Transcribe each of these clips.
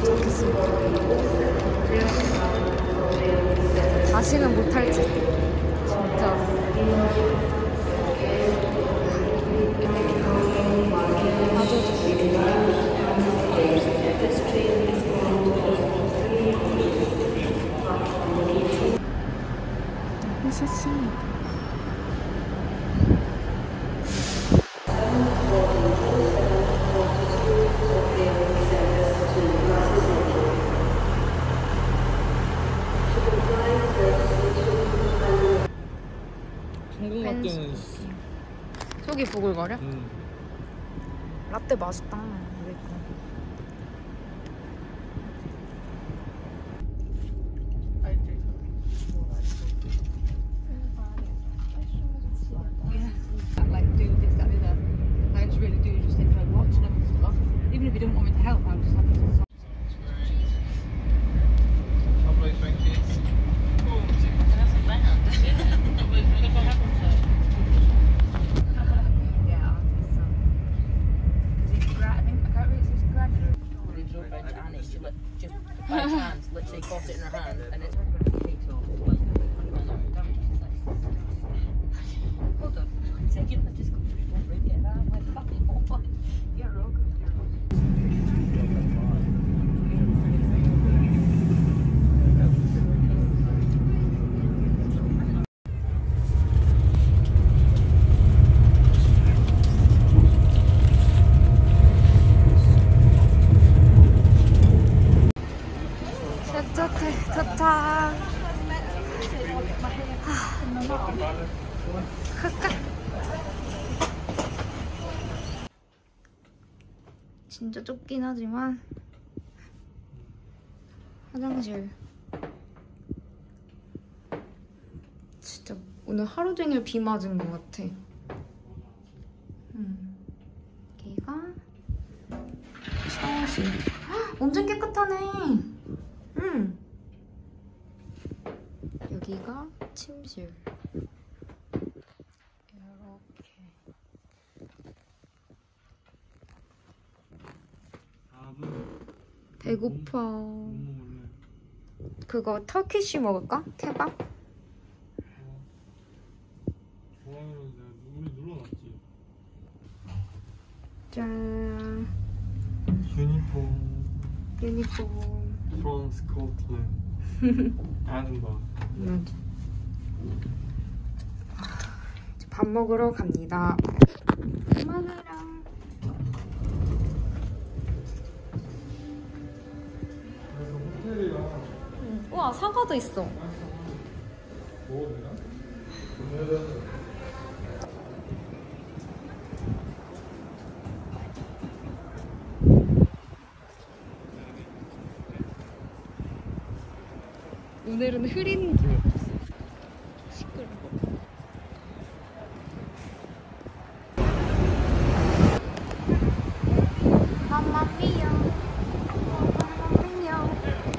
도착했습니다. 다시는 못할지 진짜. 아주 멋있습니다. 성공학교는 속이 부글거려? 라떼 맛있다. Even if you don't want me to help, I'll just have to. Lovely, thank you. By chance, literally got it in her hand, and it's hold on. Second, let's just go through the room, get that. I'm like, fucking what? You're all good. 도착. 진짜 좁긴 하지만 화장실 진짜 오늘 하루 종일 비 맞은 것 같아. 여기가 샤워실. 엄청 깨끗하네. 여기가 침실. 이렇게. 배고파. 그거 터키쉬 먹을까? 케밥? 좋아요는 우리 눌러놨지. 짠. 유니폼. From Scotland. 아줌마. 맞아. 이제 밥 먹으러 갑니다. 엄마랑. 우와, 사과도 있어. 먹어도 되나? 오늘은 흐린 길. 시끄러워. 맘마미야. 맘마미야.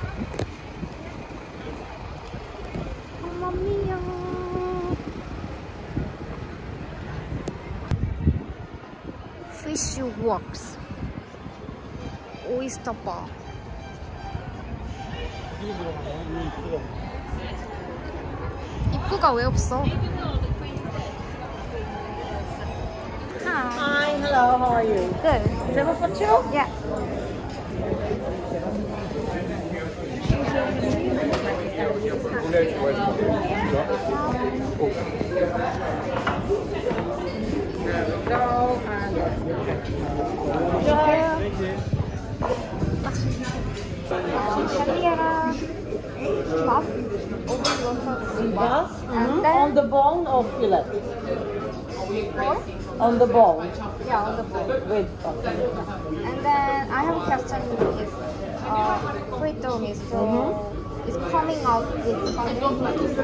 맘마미야. Fish Works. 오이스터 바. 입구가 왜 없어? Hi, hello, how are you? Good. Table for two? Yeah. Go and Shakira. Muff. Yes. And then On the bone or fillet? pork. On the bone. Yeah, on the bowl. With And then I have a question if free dog is so is coming out with something.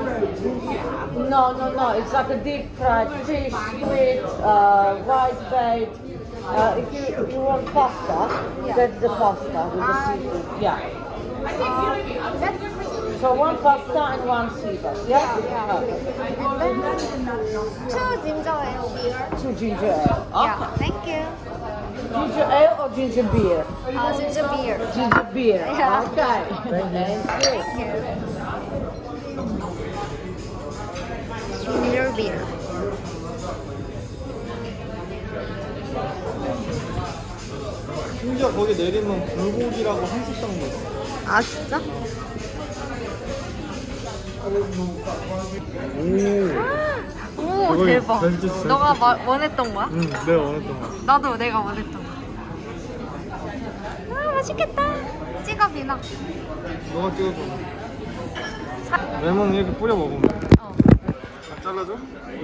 No. It's like a deep fried fish with white bait. If you want pasta, that's the pasta with the seafood. Yeah. That's free. So one pasta and one seafood. Yeah. And then two ginger ale beer. Two ginger ale. Yeah, thank you. Ginger ale or ginger beer? ginger beer. Ginger beer. Yeah. Okay. Thank you. Ginger beer. 심지어 거기 내리면 불고기라고 한식당도 있어. 아 진짜? 오 대박. 맛있겠어. 너가 원했던 거야? 응, 내가 원했던 거. 나도 내가 원했던 거. 아 맛있겠다. 찍어 비나. 너가 찍어줘. 레몬 이렇게 뿌려 먹으면 돼. 어. 잘라줘?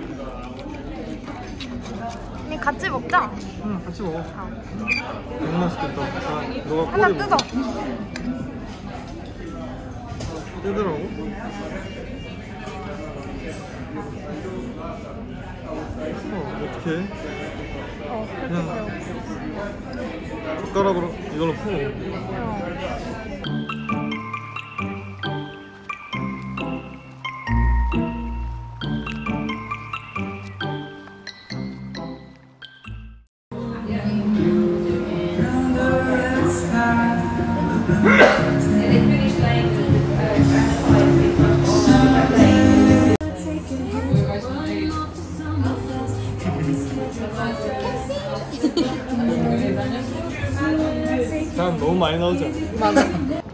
언니 같이 먹자. 응, 같이 먹어. 너무 맛있겠다. 자, 너가 하나 꼬리 뜯어. 먹어. 뜯으라고? 어떡해? 그냥 젓가락으로 이걸로 풀어. 난 너무 많이 나오지 않아? 맞아.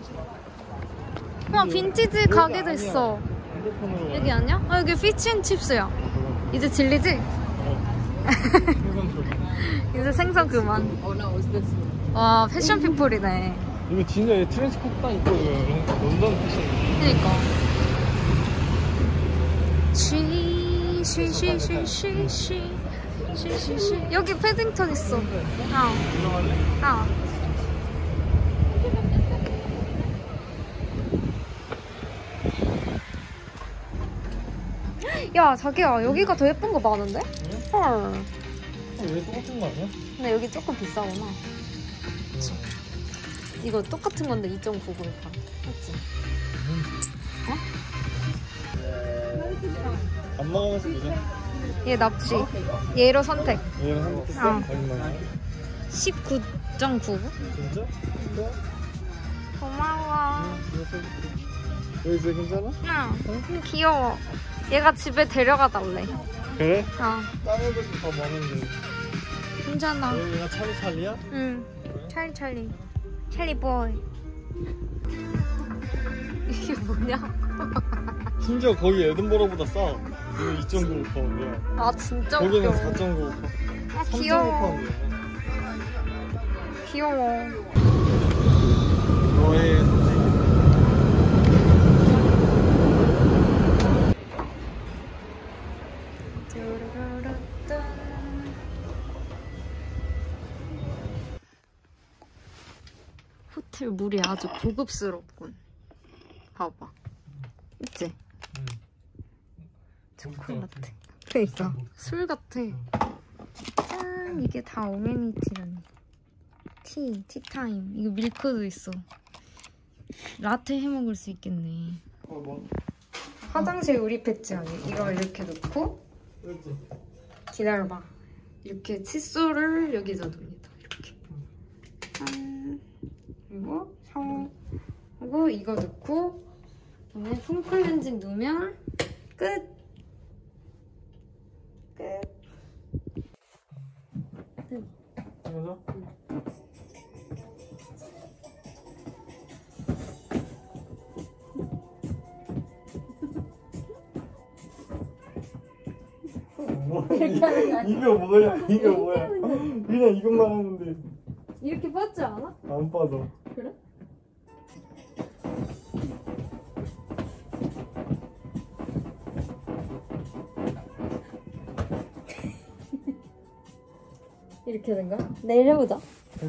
와 빈티지 가게도 있어. 핸드폰으로 여기 아니야? 아 여기 피치앤칩스야. 이제 질리지? 생선 소리. 이제 생선 그만. 와 패션 피플이네. 이거 진짜 트렌치 코트 딱 입고 런던 패션. 그니까. 쉬. 여기 패딩턴 있어. 아. 야 자기야 여기가 더 예쁜 거 많은데? 헐. 왜 똑같은 거 아니야? 근데 여기 조금 비싸구나. 그치? 이거 똑같은 건데 2.99를 팔아. 맞지? 안 먹으면서 보자. 얘 납치. 얘로 선택. 얘랑 한번 비싸? 어. 얼마나? 19.99? 진짜? 진짜? 고마워. 여기 진짜 괜찮아? 응. 귀여워. 얘가 집에 데려가 달래. 그래? 어. 딴 애들도 더 많은데 괜찮아. 여기가 찰리찰리야? 응. 찰리. 찰리 보이. 이게 뭐냐? 심지어 거기 에든버러보다 싸. 이거 2.95파운드야. 아 진짜 웃겨. 거기는 4.95파운드. 아 귀여워. 3.5파운드야. 귀여워. 너의 선택. 호텔 물이 아주 고급스럽군. 봐봐. 있지? 응. 초콜릿 같아. 그러니까 술 같아. 짠! 이게 다 어메니티라니. 티타임. 이거 밀크도 있어. 라테 해먹을 수 있겠네. 뭐? 화장실 우립했지 아니? 이걸 이렇게 놓고 그렇지. 기다려봐. 이렇게 칫솔을 여기다 둡니다. 이렇게. 짠. 그리고 샤워하고 이거 넣고 그다음에 폼 클렌징 넣으면 끝. 그래서? 이거 뭐야? 그냥 이것만 하는데 이렇게 빠지 않아? 안 빠져. 그래? 이렇게 된가? 내일 해보자.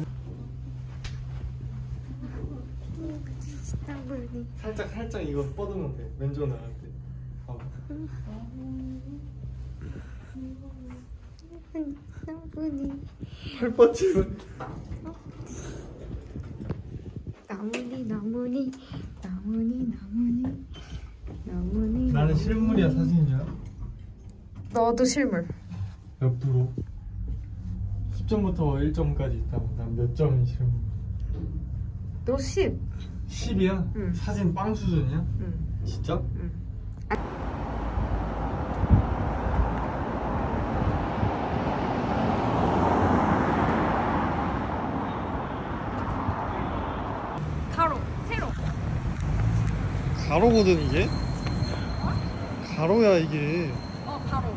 살짝 이거 뻗으면 돼. 왼쪽 나갈 때. 봐봐. 팔 뻗치면. 나무니. 나는 실물이야 사진이야? 너도 실물. 몇 프로? 10점부터 1점까지 있다고. 난 몇 점이시고? 너 10. 10이야? 응. 사진 빵 수준이야? 응. 진짜? 응. 가로, 세로. 가로거든 이게? 가로야 이게. 가로.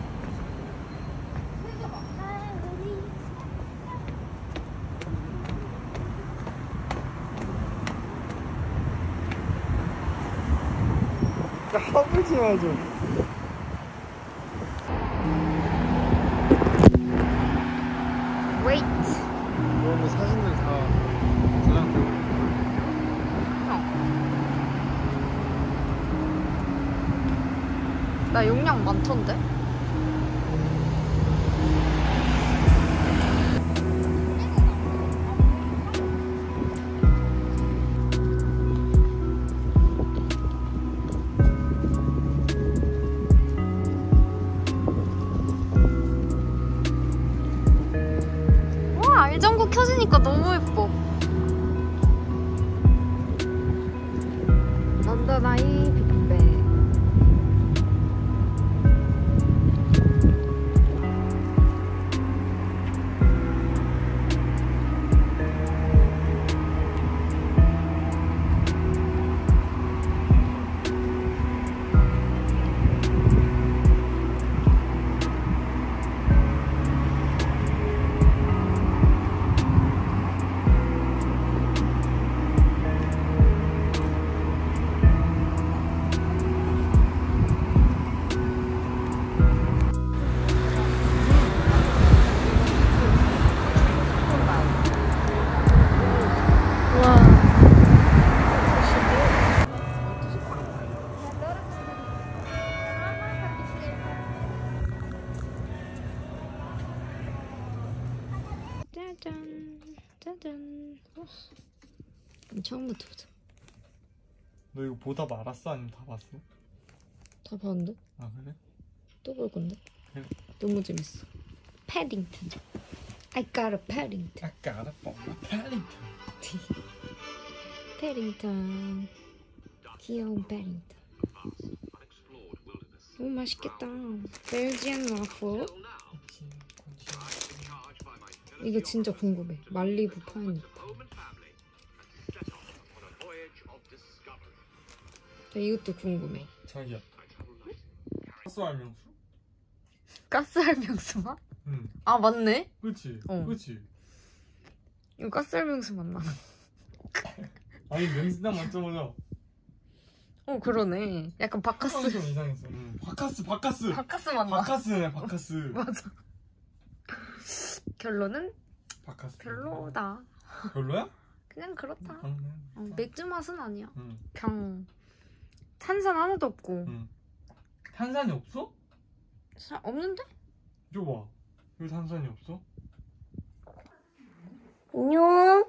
까불지 마 좀. Wait. 이런 거 사진들 다 저장되고. 나 용량 많던데? 와, 알전구 켜지니까 너무 예뻐. 런던 아이 빅뱅. 짜잔, 짜잔. 처음부터 보자. 너 이거 보다 말았어? 아니면 다 봤어? 다 봤는데? 아 그래? 또 볼 건데? 그래. 너무 재밌어. 패딩턴. I got a 패딩턴. 아까 알았어. 패딩턴. 패딩턴. 귀여운 패딩턴. 오, 맛있겠다. 벨지안 와플. 이거 진짜 궁금해. 말리부 파인애플. 나 이것도 궁금해. 자기야. 가스 알명수? 가스 할명수 맛? 응. 아, 맞네. 그치? 어. 그치? 이거 가스 할명수 맞나? 아니 냄새나 맞자마자 그러네. 약간 바카스. 좀 이상했어. 응. 바카스 바카스 맞나? 바카스네 바카스. 맞아. 결론은 바카스. 별로다. 별로야? 그냥 그렇다. 응. 맥주 맛은 아니야. 응. 그냥 탄산 하나도 없고. 응. 탄산이 없어? 없는데? 줘봐. 왜 탄산이 없어? 안녕.